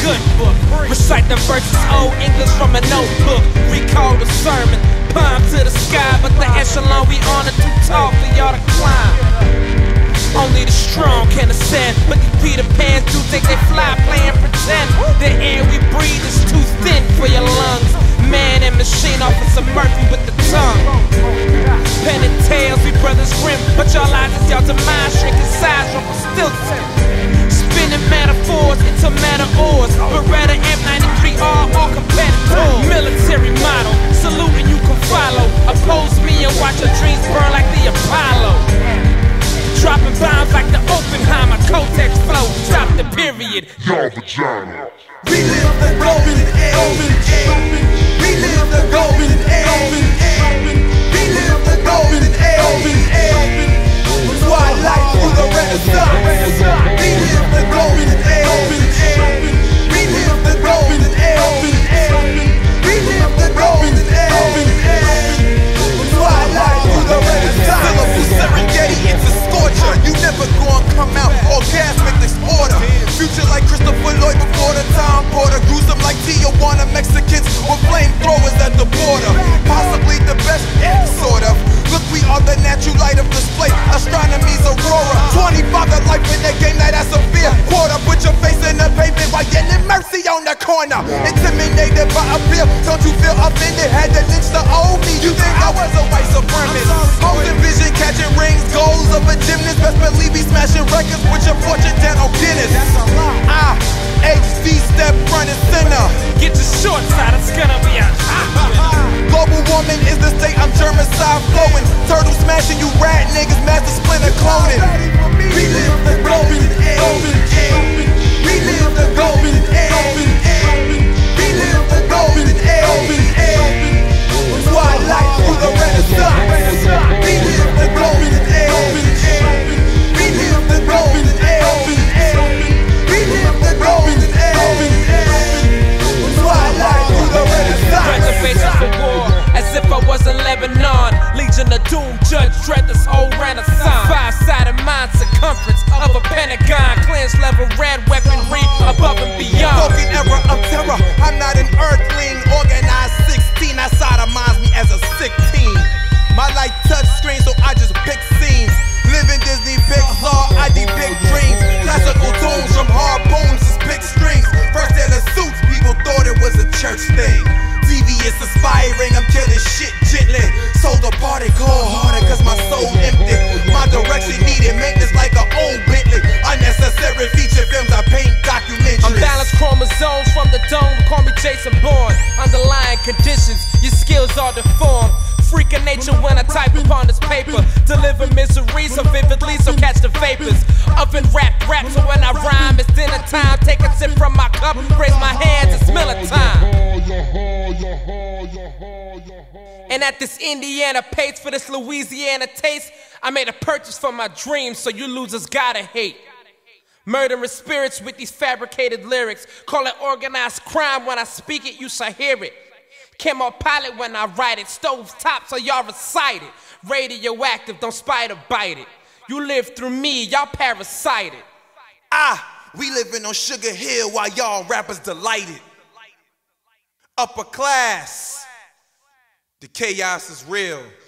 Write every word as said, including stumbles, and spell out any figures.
good book. Recite the verses, old English from a notebook. Recall the sermon, palm to the sky, but the echelon we on are too tall for y'all to climb. Only the strong can ascend, but these Peter Pans do think they fly, playing pretend. The air we breathe is too thin for your lungs. Man and machine, Officer Murphy with the tongue. Pen and tails, we brothers grim, but y'all lies is y'all demise, shrinking size from a Stilton. Spinning metaphors into meta-ors, Beretta M ninety-three R, all competitors. Military model, saluting you can follow. Oppose me and watch your dreams burn like the Apollo. Dropping bombs like the Oppenheimer, Kotex flow, stop the period. Y'all vagina. We live the golden age. We live the golden age. We live the golden age. Twilight through the Renaissance. We live the golden age. We live the golden age. We live the golden age. Twilight through the Renaissance. Syllable Serengeti, it's a scorcher. You never gonna come out orgasmic disorder. Future like Christopher Lloyd before the time porter. Gruesome like Tijuana Mexicans with flamethrowers at the border. Possibly the best, yeah, sort of. Look, we are the natural light of display. Astronomy's aurora. twenty-five to life in that game, now that's a fear. Quarter, put your face in the pavement while yelling mercy on the corner. Intimidated by a bill, don't you feel offended? Had to lynch the old me. You think I was a white supremacist? Holding vision, catching rings, goals of a gymnast. Best believe he's smashing records with your fortune down on Guinness. I, H D step running center. Get your shorts out, it's gonna be a Global warming is the state, I'm germicide flowing. Turtle smashing, you rat niggas, master splinter cloning. We live the golden age. We live the golden age. We live the golden age. Twilight through the Renaissance. We live the golden age. We live the golden age. We live the golden age. Twilight through the Renaissance. reservations for war, as if I was in Lebanon. Legion of Doom, Judge Dredd, this whole renaissance. Five-sided mind circumference of a pentagon. Cleanse level red weaponry above and beyond. Broken era of terror, I'm not an earthling. Organized sixteen, that sodomize me as a sick teen. My light touch screen, so I just pick scenes. Living Disney Pixar, I depict dreams. Classical tunes from harpoons, just pick strings. First in the suits, people thought it was a church thing. Devious, aspiring, I'm killing shit gently. Sold a party, call harder, cause my soul empty. My direction needed maintenance like an old Bentley. Unnecessary feature films, I paint documentaries. Unbalanced chromosomes from the dome, call me Jason Bourne. Underlying conditions, your skills are deformed. Freak of nature when I type upon this paper. Deliver misery so vividly, so catch the vapors. Oven rap rap, so when I rhyme, it's dinner time. Take a sip from my cup, raise my hands, it's Miller time. And at this Indiana pace for this Louisiana taste, I made a purchase for my dreams, so you losers gotta hate. Murdering spirits with these fabricated lyrics. Call it organized crime, when I speak it, you shall hear it. Camo pilot when I write it. Stoves top, so y'all recite it. Radioactive, don't spider bite it. You live through me, y'all parasited. Ah, we living on Sugar Hill while y'all rappers delighted. Upper class, the chaos is real.